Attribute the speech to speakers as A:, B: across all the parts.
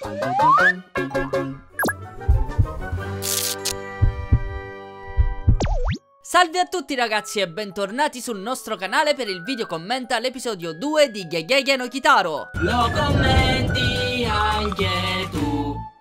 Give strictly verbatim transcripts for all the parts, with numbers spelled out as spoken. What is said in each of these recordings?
A: Salve a tutti ragazzi e bentornati sul nostro canale per il video commenta l'episodio due di Gegege no Kitaro.
B: Lo commenti anche tu.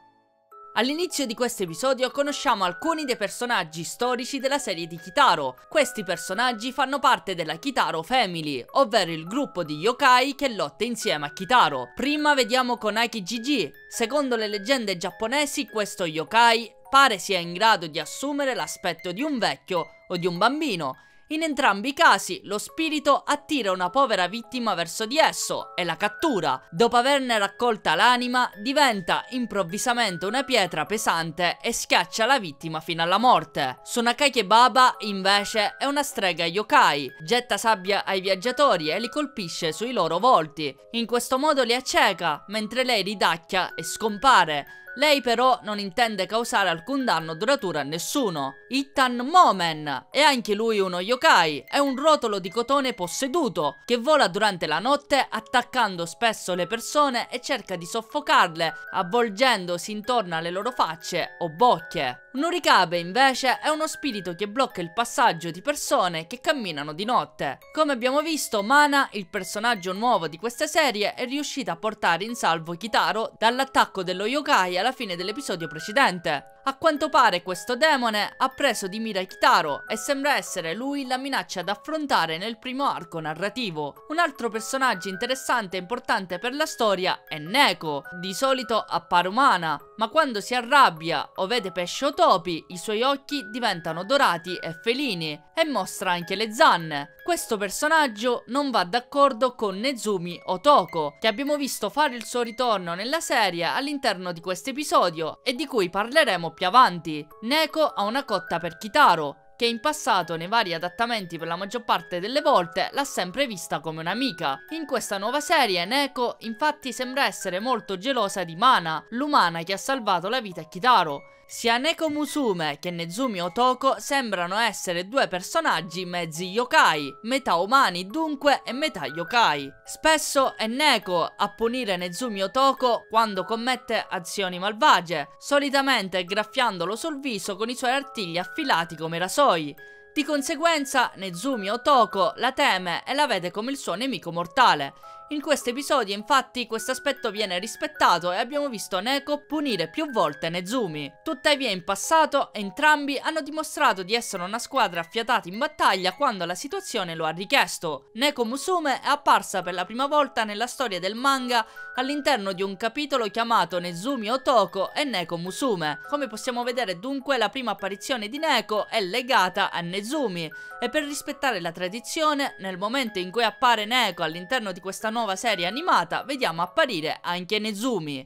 A: All'inizio di questo episodio conosciamo alcuni dei personaggi storici della serie di Kitaro. Questi personaggi fanno parte della Kitaro Family, ovvero il gruppo di yokai che lotta insieme a Kitaro. Prima vediamo Konaki Gigi. Secondo le leggende giapponesi questo yokai pare sia in grado di assumere l'aspetto di un vecchio o di un bambino. In entrambi i casi lo spirito attira una povera vittima verso di esso e la cattura. Dopo averne raccolta l'anima, diventa improvvisamente una pietra pesante e schiaccia la vittima fino alla morte. Tsunakake Baba invece è una strega yokai, getta sabbia ai viaggiatori e li colpisce sui loro volti. In questo modo li acceca, mentre lei ridacchia e scompare. Lei però non intende causare alcun danno duraturo a nessuno. Ittan Momen è anche lui uno yokai, è un rotolo di cotone posseduto che vola durante la notte attaccando spesso le persone e cerca di soffocarle avvolgendosi intorno alle loro facce o bocche. Nurikabe invece è uno spirito che blocca il passaggio di persone che camminano di notte. Come abbiamo visto, Mana, il personaggio nuovo di questa serie, è riuscita a portare in salvo Kitaro dall'attacco dello yokai alla fine dell'episodio precedente. A quanto pare questo demone ha preso di mira Kitaro e sembra essere lui la minaccia da affrontare nel primo arco narrativo. Un altro personaggio interessante e importante per la storia è Neko. Di solito appare umana, ma quando si arrabbia o vede pesci o topi, i suoi occhi diventano dorati e felini e mostra anche le zanne. Questo personaggio non va d'accordo con Nezumi Otoko, che abbiamo visto fare il suo ritorno nella serie all'interno di questo episodio e di cui parleremo più avanti. Neko ha una cotta per Kitaro, che in passato nei vari adattamenti per la maggior parte delle volte l'ha sempre vista come un'amica. In questa nuova serie Neko infatti sembra essere molto gelosa di Mana, l'umana che ha salvato la vita a Kitaro. Sia Neko Musume che Nezumi Otoko sembrano essere due personaggi mezzi yokai, metà umani dunque e metà yokai. Spesso è Neko a punire Nezumi Otoko quando commette azioni malvagie, solitamente graffiandolo sul viso con i suoi artigli affilati come rasoi. Di conseguenza Nezumi Otoko la teme e la vede come il suo nemico mortale. In questo episodio infatti questo aspetto viene rispettato e abbiamo visto Neko punire più volte Nezumi. Tuttavia in passato entrambi hanno dimostrato di essere una squadra affiatata in battaglia quando la situazione lo ha richiesto. Neko Musume è apparsa per la prima volta nella storia del manga all'interno di un capitolo chiamato Nezumi Otoko e Neko Musume. Come possiamo vedere dunque la prima apparizione di Neko è legata a Nezumi e per rispettare la tradizione nel momento in cui appare Neko all'interno di questa nuova nuova serie animata vediamo apparire anche Nezumi.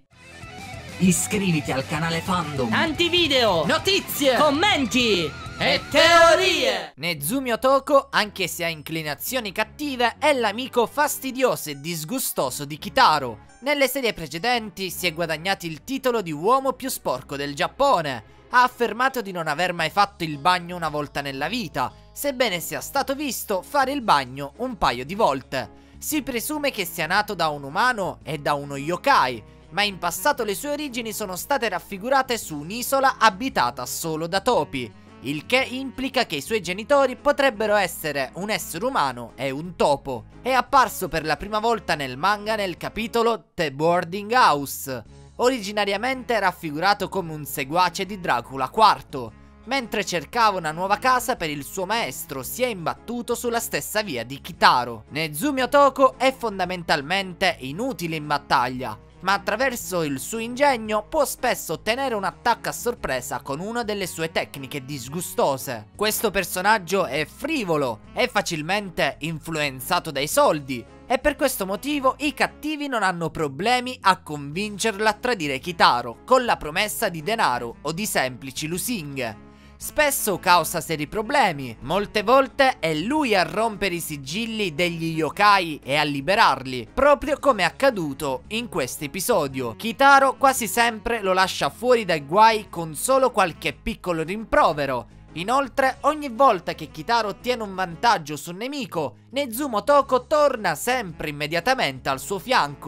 B: Iscriviti al canale Fandom.
A: Tanti video,
B: notizie,
A: commenti e teorie.
C: Nezumi Otoko, anche se ha inclinazioni cattive, è l'amico fastidioso e disgustoso di Kitaro. Nelle serie precedenti si è guadagnato il titolo di uomo più sporco del Giappone. Ha affermato di non aver mai fatto il bagno una volta nella vita, sebbene sia stato visto fare il bagno un paio di volte. Si presume che sia nato da un umano e da uno yokai, ma in passato le sue origini sono state raffigurate su un'isola abitata solo da topi, il che implica che i suoi genitori potrebbero essere un essere umano e un topo. È apparso per la prima volta nel manga nel capitolo The Boarding House, originariamente raffigurato come un seguace di Dracula quarto. Mentre cercava una nuova casa per il suo maestro si è imbattuto sulla stessa via di Kitaro. Nezumi Otoko è fondamentalmente inutile in battaglia, ma attraverso il suo ingegno può spesso ottenere un attacco a sorpresa con una delle sue tecniche disgustose. Questo personaggio è frivolo, è facilmente influenzato dai soldi e per questo motivo i cattivi non hanno problemi a convincerlo a tradire Kitaro con la promessa di denaro o di semplici lusinghe. Spesso causa seri problemi, molte volte è lui a rompere i sigilli degli yokai e a liberarli, proprio come è accaduto in questo episodio. Kitaro quasi sempre lo lascia fuori dai guai con solo qualche piccolo rimprovero. Inoltre, ogni volta che Kitaro ottiene un vantaggio sul nemico, Nezumi Otoko torna sempre immediatamente al suo fianco.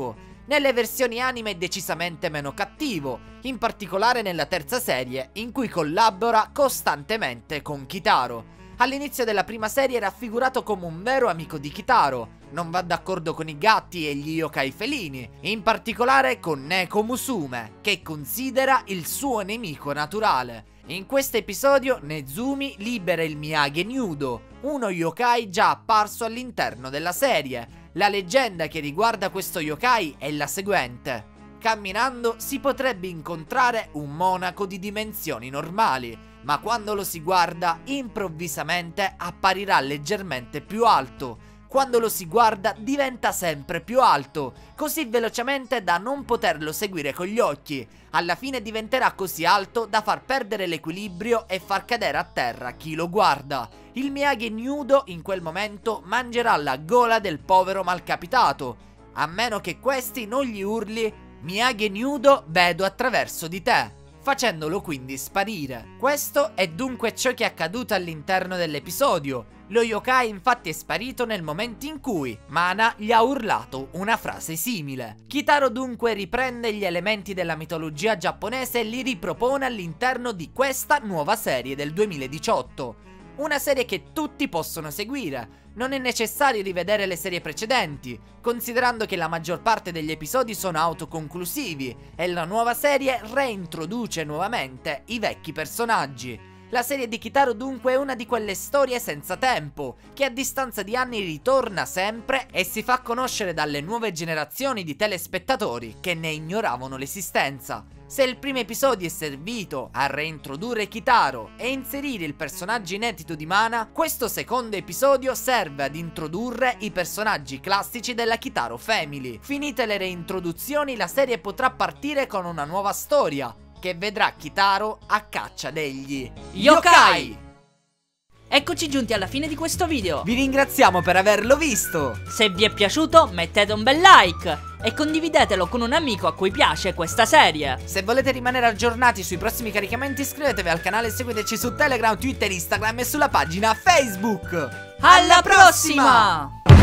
C: Nelle versioni anime è decisamente meno cattivo, in particolare nella terza serie, in cui collabora costantemente con Kitaro. All'inizio della prima serie è raffigurato come un vero amico di Kitaro, non va d'accordo con i gatti e gli yokai felini, in particolare con Neko Musume, che considera il suo nemico naturale. In questo episodio Nezumi libera il Miyagi Nudo, uno yokai già apparso all'interno della serie. La leggenda che riguarda questo yokai è la seguente: camminando si potrebbe incontrare un monaco di dimensioni normali, ma quando lo si guarda improvvisamente apparirà leggermente più alto. Quando lo si guarda diventa sempre più alto, così velocemente da non poterlo seguire con gli occhi. Alla fine diventerà così alto da far perdere l'equilibrio e far cadere a terra chi lo guarda. Il Miyagi Nudo in quel momento mangerà la gola del povero malcapitato, a meno che questi non gli urli "Miyagi Nudo, vedo attraverso di te", facendolo quindi sparire. Questo è dunque ciò che è accaduto all'interno dell'episodio. Lo yokai infatti è sparito nel momento in cui Mana gli ha urlato una frase simile. Kitaro dunque riprende gli elementi della mitologia giapponese e li ripropone all'interno di questa nuova serie del duemiladiciotto. Una serie che tutti possono seguire. Non è necessario rivedere le serie precedenti, considerando che la maggior parte degli episodi sono autoconclusivi e la nuova serie reintroduce nuovamente i vecchi personaggi. La serie di Kitaro dunque è una di quelle storie senza tempo, che a distanza di anni ritorna sempre e si fa conoscere dalle nuove generazioni di telespettatori che ne ignoravano l'esistenza. Se il primo episodio è servito a reintrodurre Kitaro e inserire il personaggio inedito di Mana, questo secondo episodio serve ad introdurre i personaggi classici della Kitaro Family. Finite le reintroduzioni, la serie potrà partire con una nuova storia, che vedrà Kitaro a caccia degli yokai!
A: Eccoci giunti alla fine di questo video.
C: Vi ringraziamo per averlo visto.
A: Se vi è piaciuto mettete un bel like e condividetelo con un amico a cui piace questa serie.
C: Se volete rimanere aggiornati sui prossimi caricamenti iscrivetevi al canale e seguiteci su Telegram, Twitter, Instagram e sulla pagina Facebook.
A: Alla prossima!